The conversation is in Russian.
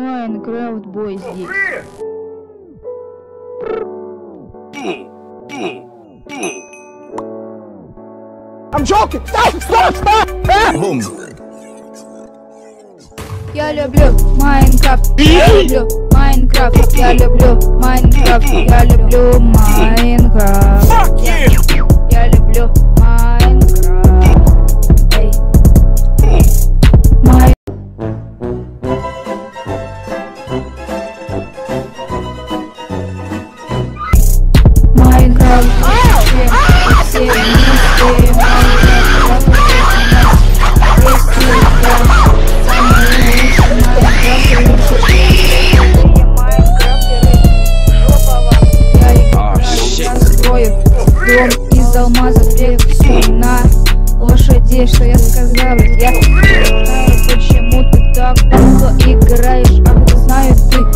Майнкрафт бой здесь. I'm joking! Stop! Я люблю Майнкрафт, я люблю Майнкрафт, я люблю Майнкрафт, я люблю Майнкрафт. Я люблю Майнкрафт. Эй. Майнкрафт, все вместе, дом из алмазов, рисую на лошадей, что я сказала. Я знаю, почему ты так плохо играешь, ах, знаю ты.